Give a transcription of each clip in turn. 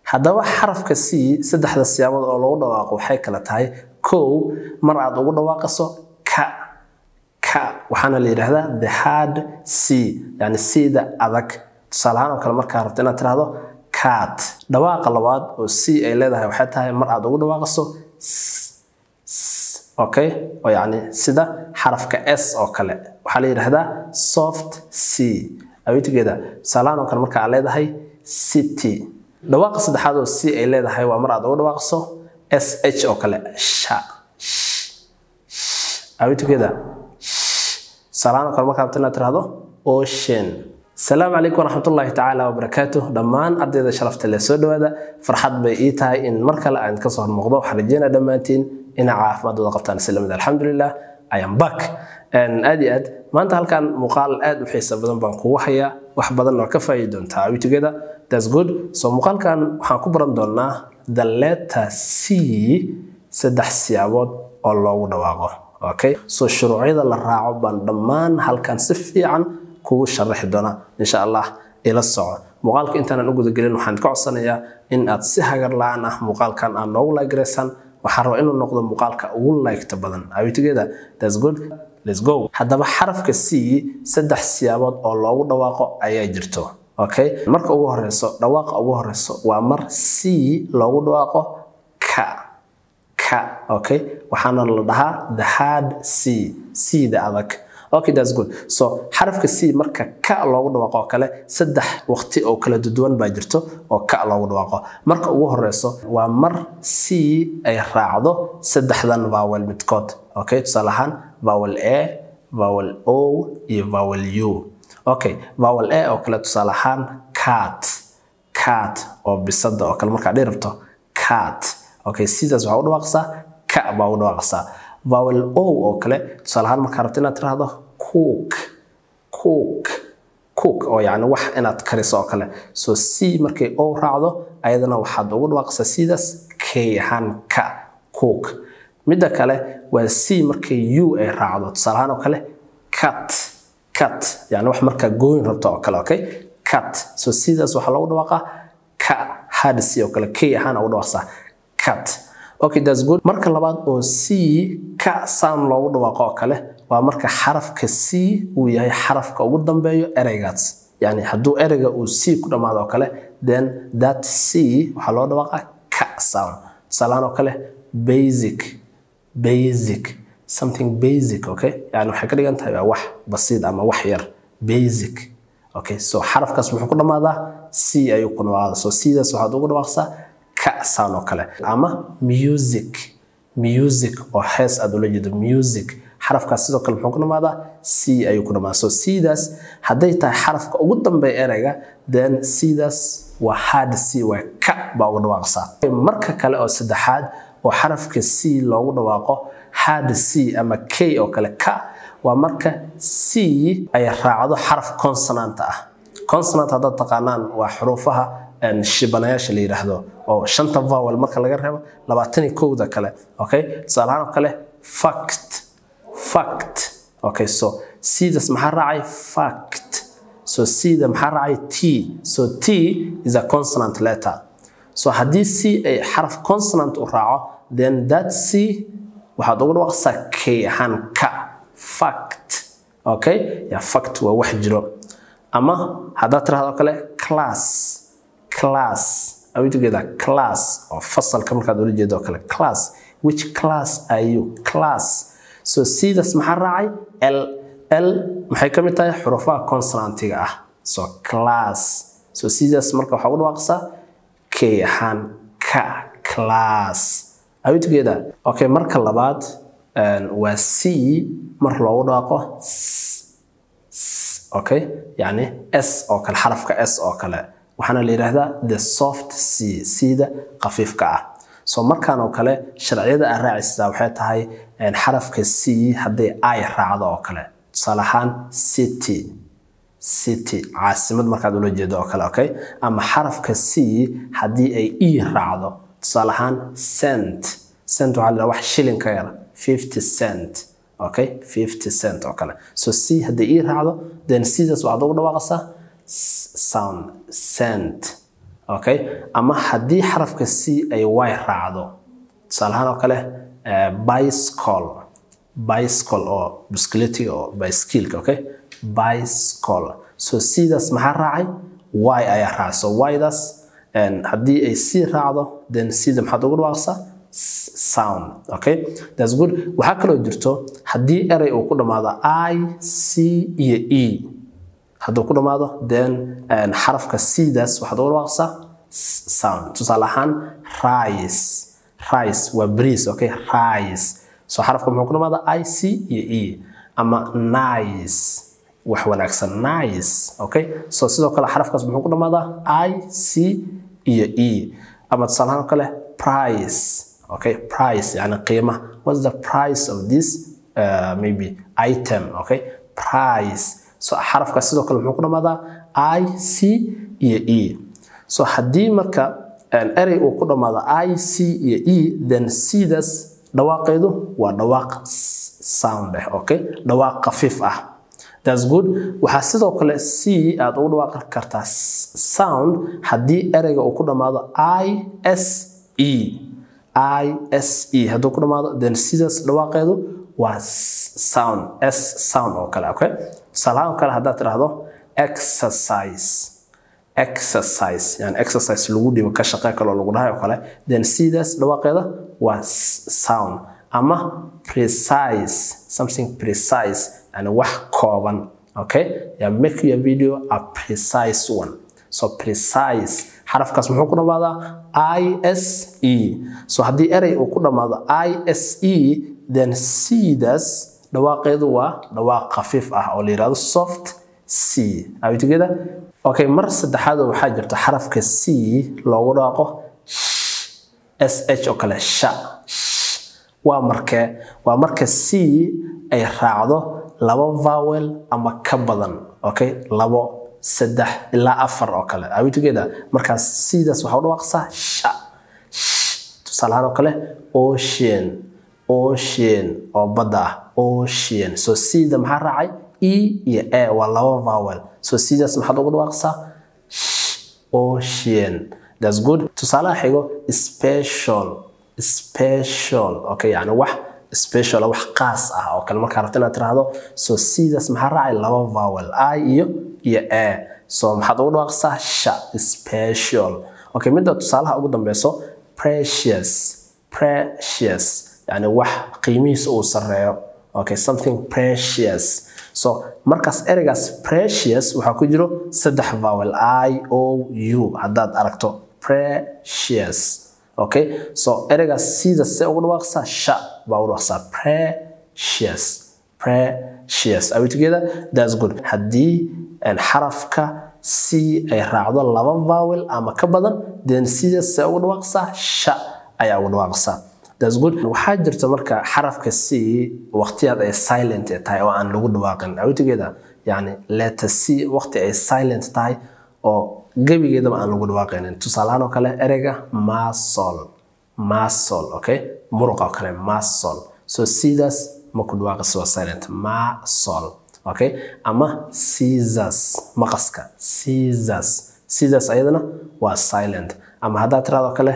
haddaba xarafka C saddexda siyaabood oo lagu dhawaaqo waxay kala tahay kow mar aad ugu dhawaaqayso ka waxaana la yiraahdaa the hard C yani sida adag salaano kale marka rabto inaad tiraahdo cat dhawaaqa labaad oo C ay leedahay waxay tahay mar aad ugu dhawaaqayso okay oo yani sida xarafka S oo kale waxa la yiraahdaa soft C awitigeeda salaano kale marka aad leedahay city dhawaaqa saddexaad oo C ay leedahay waa mar aad ugu dhawaaqayso SH oo kale sha awitigeeda salaano kale marka aad tiraahdo ocean السلام عليكم ورحمة الله تعالى وبركاته دمان أرديد شرفت اللي سودو هذا فرحت بإيتاي إن مركلة عند كسر الموضوع حرجينا دمانتين إن عاف ما دو قبطان السلام الحمد لله I am back and ما أنت هل كان مقال أد وحيس بدن بنقوة حيا وحبذا نوع كفايدون تعاوي together that's good so مقال كان حنكبرن دولنا the letter C سدح سيابود الله ودواقه okay so شروعي ذا الراعو بان هل كان سفي عن كو شرح دونا إن شاء الله إلى الصعود مقالك أنت أنا نقول ذكرين وحنك عصنيا إن أتسهجر لنا مقال كان أنا أقول جريسان وحروا إنه نقول مقالك أقول لا يكتبنا أبي together that's good let's go هذا بحرف كسي سدح سيابات الله ودواقه أي جرتو أوكي مرك أوه رسو دواق أوه رسو ومر سي لو دواقه ك أوكي وحنا لها the hard C ده أذك okay that's good so حرفك C marka ka loogu dhawaaqo kale saddex waqti oo kala duwan baa jirto oo ka loogu dhawaaqo marka ugu horeyso waa mar C ay raacdo saddexdan vowel midkood okay tusaalahan vowel A vowel O iyo vowel U okay vowel A oo kale tusaalahan cat oo bisada oo kale marka dhirabto cat okay sidaas waxa u dhawaaqsaa ka baa u dhawaaqsaa vowel O oo kale tusaalahan marka rabto inaad tiraahdo cook oo yani wax inaad kariso oo kale so C markay O raacdo ayadana waxaad ugu dhawaaqaysaa sidaas K ahaan ka cook midda kale waa C markay U ay raacdo tusaalahan oo kale cat yani wax marka gooyn rabto oo kale okay cat so sidaas waxa lagu dhawaaqaa ka hard C oo kale K ahaan ugu dhawaaqaysaa cat okay that's good marka labaad oo C ka sound loogu dhawaaqo oo kale waa marka xarafka C uu yahay xarafka ugu dambeeyo ereygaas yani hadduu ereyga uu C ku dhamaado oo kale then that C waxa loo dhawaaqaa ka sound salaan oo kale basic something basic okay yani waxa ka dhigan tahay wax basiid ama wax yar basic okay so xarafkaas wuxuu ku dhamaadaa C ayuu ku dhawaadaa so sidaas waxaad ugu dhawaaqsaa ka sound oo kale ama music oo hees aad ula jeedo music xarafkaas sidoo kale wuxuu ku dhamaadaa C ayuu ku dhamaadaa so sidaas hadday tahay xarafka ugu dambeeya ereyga then sidaas waa hard C waa ka baa ugu dhawaaqsaa marka kale oo saddexaad oo xarafka C loogu dhawaaqo hard C ama K oo kale ka waa marka C ay raacdo xaraf consonant ah consonant hadda taqaanaan waa xuruufaha shibanayaasha la yiraahdo oo shanta vowel marka laga reebo 21da kale okay tusaalahan kale fact okay so sidaas maxaa raacay fact so sida maxaa raacay T so T is a consonant letter so haddii C ay xaraf consonant u raaco then that C waxaad ugu dhawaaqsaa K ahaan ka fact okay ya fact waa wax jiro ama haddaad tiraahdo kale class are we together class or fasalka markaad ula jeedo kale class which class are you class so sidaas maxaa raacay L maxay ka mid tahay xurufaha consonantiga ah so class so sidaas marka waxa ugu dhawaaqsaa K ahaan ka class are we together okay marka labaad waa C mar loogu dhawaaqo okay yani S oo kale xarafka S oo kale waxaana la yiraahdaa the soft C sida qafiifka ah so markaan oo kale sharciyada aan raacaysaa waxay tahay xarafka C haddii ay raacdo oo kale tusaalahan city caasimad markaad ula jeedo oo kale okay ama xarafka C haddii ay E raacdo tusaalahan cent waxa la wax shilin ka yar 50 cent okay 50 cent oo kale so C haddii E raacdo then sidaas waxaad ugu dhawaaqaysaa sound scent okay ama haddii xarafka c ay y raacdo tusaalahaan oo kale bicycle oo bicycle oo bicycle okay bicycle so c-daas maxaa raacay y ayaa raacay so y-daas haddii ay c raacdo then c-da maxaad ugu dhawaaqsaa sound okay that's good waxa kale oo jirto haddii eray uu ku dhamaado I C iyo E hadduu ku dhamaado then xarafka c-daas waxaad ugu dhawaaqsaa sound tusaale ahaan rice waa breeze okay rice so xarafka muxuu ku dhamaado I C iyo E ama nice wax wanaagsan nice okay so sidoo kale xarafkaas muxuu ku dhamaada I C iyo E ama tusaale ahaan kale price okay price يعني قيمة what's the price of this maybe item okay price so حرف كسيدو كله محكونا ماذا I C E so حدي مركا array وكونا ماذا I C E then C das دواقيدو ودواق sound okay دواق خفيف that's good وحسيدو كله C أدو دواق كرتا sound حدي array وكونا ماذا I S E هادو كنا ماذا then سيداس دواقيدو waa sound s sound oo kale okay salaam kale hadaa tiraahdo exercise yani exercise lagu dhibo ka shaqo kale lagu dhahay oo kale then sidaas dhawaaqeeda waa sound ama precise something precise yani wax kooban okay ya make your video a precise one so precise xarafkaas muxuu ku dhamaadaa ISE so haddii eray uu ku dhamaado ISE then sidaas dhawaaqeedu waa dhawaaq khafiif oo la yiraahdo soft C are we together okay mar saddexaad waxaa jirta xarafka C loogu dhawaaqo SH oo kale sha waa marka C ay raacdo laba vowel ama ka badan okay labo saddex ilaa afar oo kale are we together markaas sidaas waxa u dhawaaqsaa sha tusaalahaan oo kale ocean oo badda ocean so sida maxaa raacay e iyo a waa laba vowel so sidaas maxaad ugu dhawaaqsaa ocean that's good tusaalaha xigo special okay yani wax special wax qaas oo kale marka rabtana tiraahdo so sidaas maxaa raacay laba vowel I iyo a so maxaad ugu dhawaaqsaa sha special okay midda tusaalaha ugu dambayso precious يعني wax qiimihiisa uu sareeyo okay something precious so markaas ereygaas precious waxa ku jiro saddex vowel I O U hadaad aragto precious okay so ereygaas sida se ugu dhawaaqsaa sha baa ugu dhawaaqsaa precious are we together that's good haddii xarafka C ay raacdo laba vowel ama ka badan then sida se ugu dhawaaqsaa sha ayaa ugu dhawaaqsaa that's good waxaa jirta marka xarafka C waqtiyaad ay silent tahay oo aan lagu dhawaaqin are we together yani letter C waqti ay silent tahay oo gabigeedaba aan lagu dhawaaqin tusaalahaan oo kale ereyga muscle okay muruqa oo kale muscle so sidaas ma ku dhawaaqayso waa silent muscle okay ama scissors maqaska scissors ayadana waa silent ama hadaa tiraahdo kale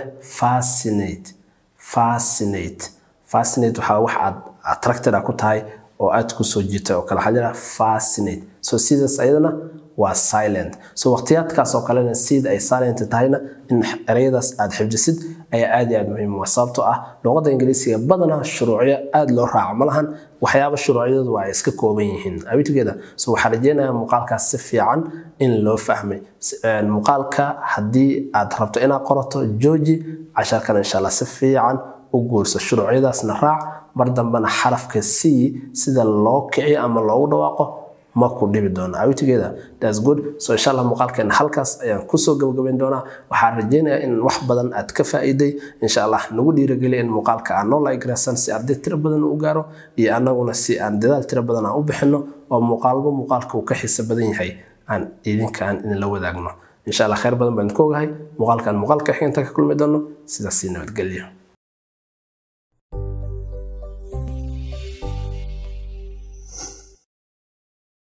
fascinate waxa wax aad attracted ku tahay oo aad ku soo jiitay oo kala xajira fascinate so sidaas ayadana waa silent so waqtiyaadkaas oo kalena sida ay silent tahayna in ereyadaas aad xifdisid ayaa aad iyo aad muhiim u sababtoo luqadda Ingiriisiga badanaa shuruuciyo aad loo raaco malahan waxyaabo shuruuciyadu waa iska kooban yihiin awitigeeda so waxa rajeenayaa muuqaalkaas si fiican in loo fahmay muuqaalka hadii aad rabto inaad qorato jooji casharkan insha Allah si fiican u guurso shuruuciyadaasna raac mar dambana xarafka C sida loo kiciyo ama loogu dhawaaqo ma ku dhibi doona are we together that's good so insha Allah muuqaalkan halkaas ayaan ku soo gabagabeyn doona waxaan rajeynayaa in wax badan aad ka faa'iiday insha Allah nagu dhiirigeliyo in muuqaalka aan noo like rasan si arday tiro badan u gaaro iyo anaguna si aan dadaal tiro badan u bixino oo muuqaalka uu ka xiisa badan yahay aan idinkaan in la wadaagno insha Allah khayr badan baan ku ogahay muuqaalka xigta ka kulmi doono sidaas nabadgelyo